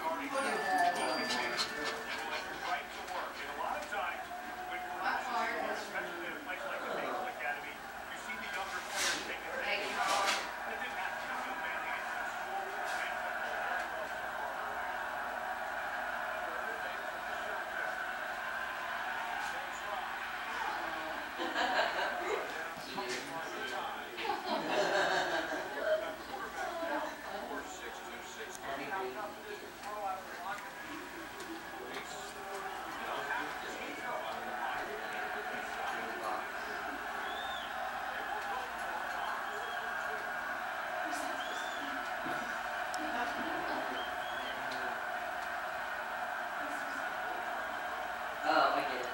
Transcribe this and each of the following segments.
Oh, I get it.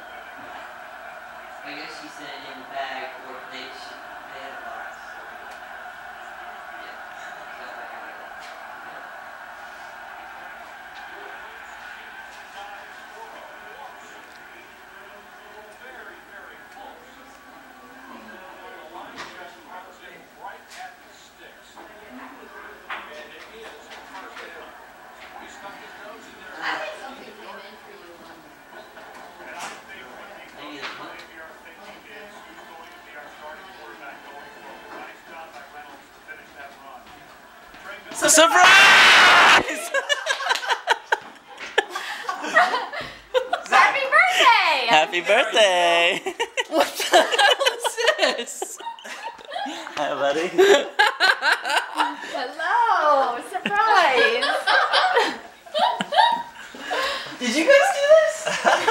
I guess she sent it in the bag, or they had a box. Yeah. So I can get it. I think something came in for you. Surprise! Happy birthday! Happy birthday! What the hell is this? Hi, buddy. Hello! Surprise! Did you guys do this?